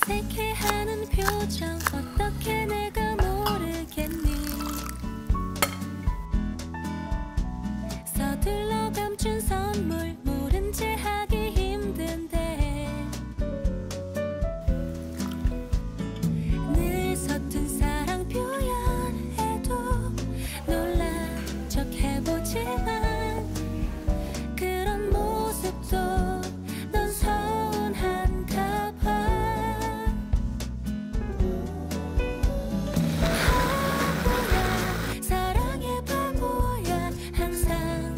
어색해하는 표정 어떻게 내가 모르겠니 서둘러 감춘 선물 모른 채 하기 힘든데 늘 서툰 사랑 표현해도 놀란 척 해보지만 그런 모습도 넌 서운한가 봐 바보야 사랑의 바보야 항상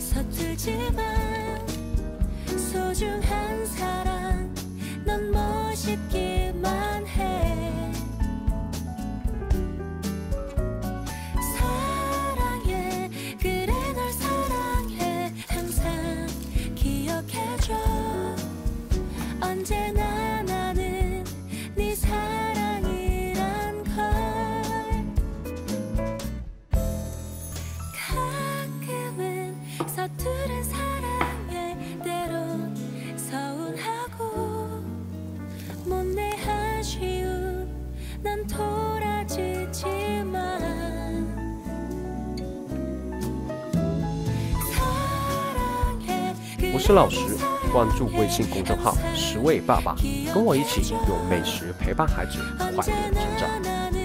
서툴지만 소중한 사랑 넌 멋있기만 해 사랑해 그래 널 사랑해 항상 기억해줘 언제나 나는 네 사랑이란 걸 가끔은 서투른 사랑에 때론 서운하고 못내 아쉬운 난 돌아지지만 사랑해 我是老石，关注微信公众号“十位爸爸”，跟我一起用美食陪伴孩子快乐成长。